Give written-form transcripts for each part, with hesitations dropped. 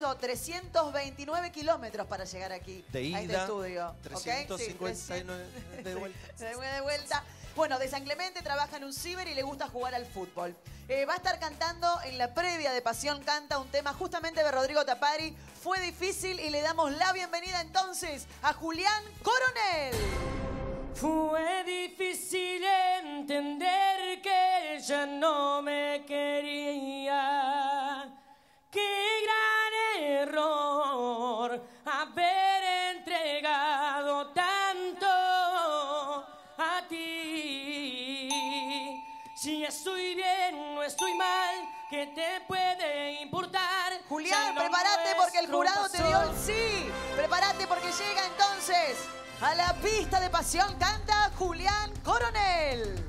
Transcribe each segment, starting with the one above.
hizo 329 kilómetros para llegar aquí, de ida, a este estudio. 359 ¿Okay? de vuelta. De vuelta. Bueno, de San Clemente, trabaja en un ciber y le gusta jugar al fútbol. Va a estar cantando en la previa de Pasión Canta un tema justamente de Rodrigo Tapari. Fue difícil y le damos la bienvenida entonces a Julián Coronel. Fue difícil entender que ella no me quería. Qué gran error haber entregado tanto a ti. Si estoy bien o estoy mal, ¿qué te puede importar? Julián, prepárate porque el jurado te dio el sí. Prepárate porque llega entonces a la pista de Pasión Canta Julián Coronel.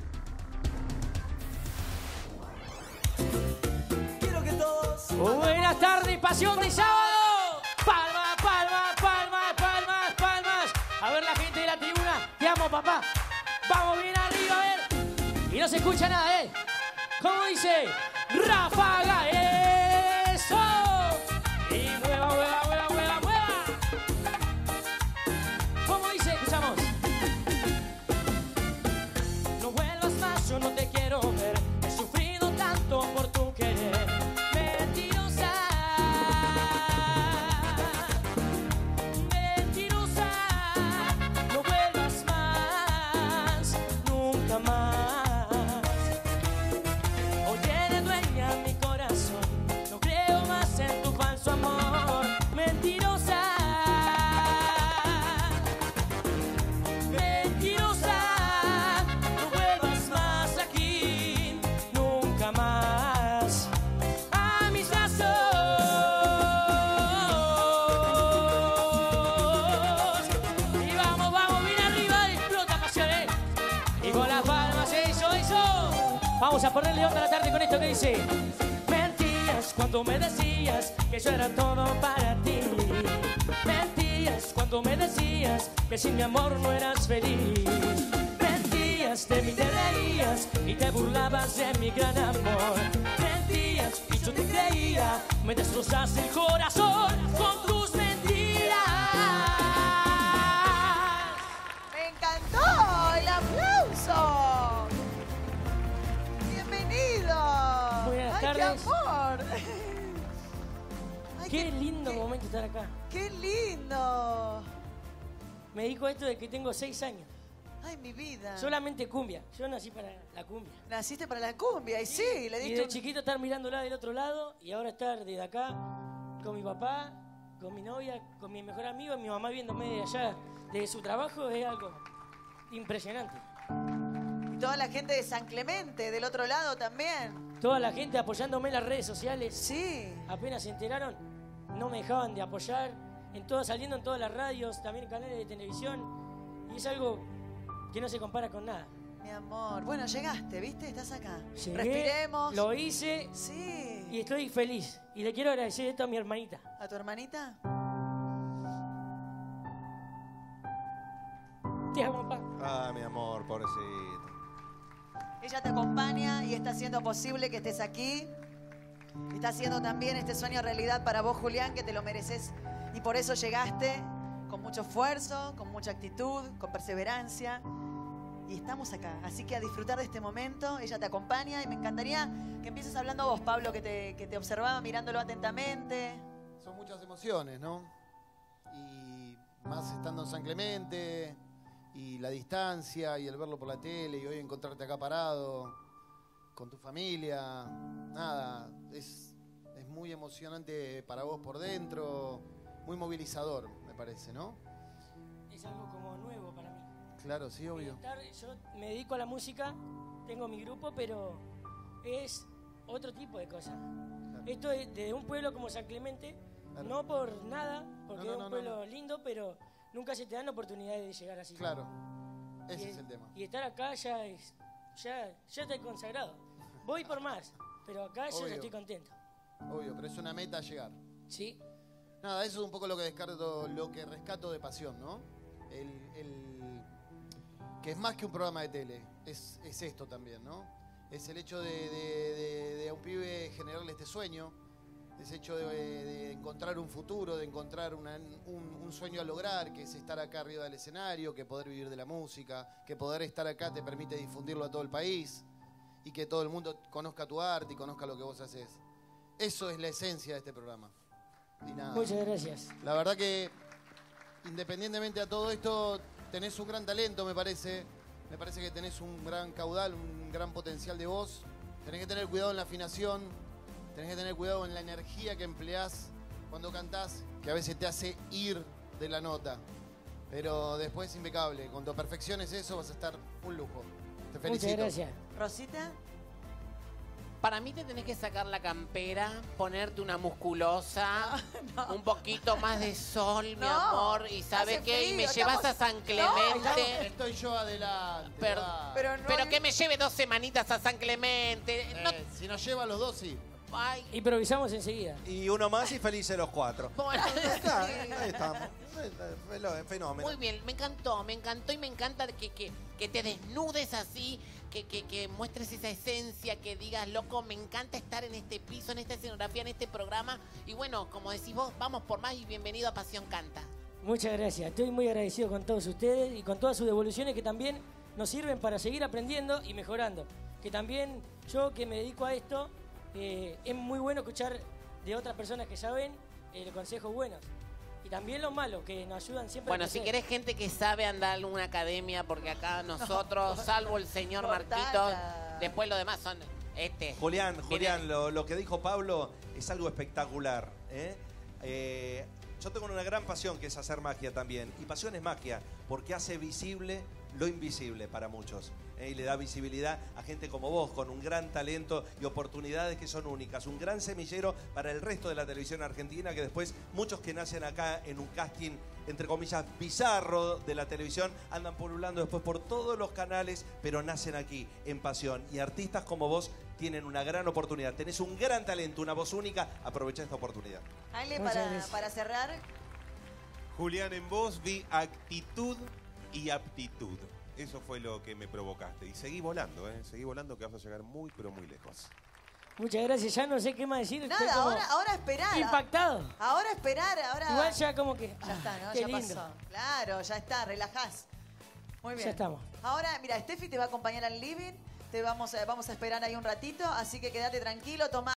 Quiero que todos... Buenas tardes, Pasión de sábado. Palmas, palmas, palmas, palmas, palmas. A ver la gente de la tribuna. Te amo, papá. Vamos bien arriba, a ver. Y no se escucha nada, ¿eh? ¿Cómo dice? Ráfaga, eso. Y mueva, mueva, mueva, mueva, mueva. ¿Cómo dice? Escuchamos. No vuelvas más, yo no te quiero ver. He sufrido tanto por tu querer. Mentirosa. Mentirosa. No vuelvas más, nunca más. Hoy eres dueña de mi corazón. No creo más en tu falso amor. Mentirosa. Mentirosa. No vuelvas más aquí, nunca más a mis brazos. Y vamos, vamos, bien arriba, explota pasiones. Y con las palmas, eso, eso. Vamos a ponerle onda a la tarde con esto que dice: mentías cuando me decías que yo era todo para ti. Mentías cuando me decías que sin mi amor no eras feliz. Mentías, de mí te reías y te burlabas de mi gran amor. Mentías y yo te creía, me destrozaste el corazón con tus mentiras. ¡Me encantó! ¡El aplauso! ¡Bienvenido! Buenas ¡Ay, tardes. qué amor! Ay, Qué lindo momento estar acá. ¡Qué lindo! Me dedico a esto de que tengo 6 años. ¡Ay, mi vida! Solamente cumbia. Yo nací para la cumbia. Naciste para la cumbia y sí, le Y diste de un... chiquito estar mirándola del otro lado y ahora estar desde acá con mi papá, con mi novia, con mi mejor amigo, y mi mamá viéndome de allá, de su trabajo, es algo impresionante. Y toda la gente de San Clemente, del otro lado también. Toda la gente apoyándome en las redes sociales. Sí. Apenas se enteraron, no me dejaban de apoyar. Saliendo en todas las radios, también en canales de televisión. Y es algo que no se compara con nada. Mi amor. Bueno, llegaste, ¿viste? Estás acá. Llegué, Respiremos. lo hice Sí. y estoy feliz. Y le quiero agradecer esto a mi hermanita. ¿A tu hermanita? Te amo, papá. Ah, mi amor, pobrecito. Ella te acompaña y está haciendo posible que estés aquí. Está haciendo también este sueño realidad para vos, Julián, que te lo mereces. Y por eso llegaste con mucho esfuerzo, con mucha actitud, con perseverancia. Y estamos acá. Así que a disfrutar de este momento. Ella te acompaña y me encantaría que empieces hablando vos, Pablo, que te observaba mirándolo atentamente. Son muchas emociones, ¿no? Y más estando en San Clemente, y la distancia, y el verlo por la tele, y hoy encontrarte acá parado, con tu familia. Nada, es muy emocionante para vos por dentro, muy movilizador, me parece, ¿no? Es algo como nuevo para mí. Claro, sí, obvio. Yo me dedico a la música, tengo mi grupo, pero es otro tipo de cosa. Claro. Esto es de un pueblo como San Clemente, Claro. no por nada, porque No, es no, un no, pueblo lindo, pero nunca se te dan oportunidades de llegar así. Claro, ese Y- es el tema. Y estar acá ya estoy consagrado. Voy por más, pero acá yo Obvio. ya estoy contento. Obvio, pero es una meta a llegar. ¿Sí? Nada, eso es un poco lo que rescato de Pasión, ¿no? Que es más que un programa de tele, es esto también, ¿no? Es el hecho de a un pibe generarle este sueño ese hecho de encontrar un futuro, de encontrar un sueño a lograr, que es estar acá arriba del escenario, que poder vivir de la música, que poder estar acá te permite difundirlo a todo el país y que todo el mundo conozca tu arte y conozca lo que vos haces. Eso es la esencia de este programa. Y nada. Muchas gracias. La verdad que, independientemente a todo esto, tenés un gran talento, me parece. Me parece que tenés un gran caudal, un gran potencial de voz. Tenés que tener cuidado en la afinación, tenés que tener cuidado en la energía que empleás cuando cantás, que a veces te hace ir de la nota. Pero después impecable. Cuando perfecciones eso vas a estar un lujo. Te felicito. Muchas gracias. Rosita, Para mí te tenés que sacar la campera, ponerte una musculosa, un poquito más de sol, mi No, amor. Y ¿sabes hace qué? Y me frío, llevas a estamos- San Clemente. Estoy yo adelante. Pero- va. pero no Pero hay- que me lleve 2 semanitas a San Clemente. No- Si nos lleva a los dos, sí. ay, Improvisamos enseguida. Y uno más y felices los 4. bueno. Ahí estamos. Fenómeno. Muy bien, me encantó y me encanta que te desnudes así, que muestres esa esencia, que digas, loco, me encanta estar en este piso, en esta escenografía, en este programa. Y bueno, como decís vos, vamos por más y bienvenido a Pasión Canta. Muchas gracias. Estoy muy agradecido con todos ustedes y con todas sus devoluciones que también nos sirven para seguir aprendiendo y mejorando. Que también yo que me dedico a esto, es muy bueno escuchar de otras personas que saben los consejos buenos. Y también los malos, que nos ayudan siempre Bueno, a si crecer. querés gente que sabe andar en una academia, porque acá nosotros, salvo el señor Cortala. Marquitos, después lo demás son Julián, Miren. lo que dijo Pablo es algo espectacular. Yo tengo una gran pasión que es hacer magia también. Y pasión es magia, porque hace visible lo invisible para muchos. Y le da visibilidad a gente como vos, con un gran talento y oportunidades que son únicas. Un gran semillero para el resto de la televisión argentina, que después muchos que nacen acá en un casting, entre comillas, bizarro de la televisión, andan pululando después por todos los canales, pero nacen aquí, en pasión. Y artistas como vos tienen una gran oportunidad. Tenés un gran talento, una voz única. Aprovecha esta oportunidad. Ale, Muchas para, gracias. para cerrar, Julián, en vos vi actitud y aptitud. Eso fue lo que me provocaste. Y seguí volando, ¿eh? Seguí volando que vas a llegar muy, pero muy lejos. Muchas gracias. Ya no sé qué más decir. Estoy nada, como ahora esperar. impactado. Ahora esperar, ahora. Igual ya como que... Ya está, ¿no? Qué Ya lindo. pasó. Claro, ya está, relajás. Muy bien. Ya estamos. Ahora, mira, Steffi te va a acompañar al living. Vamos a esperar ahí un ratito, así que quédate tranquilo, toma.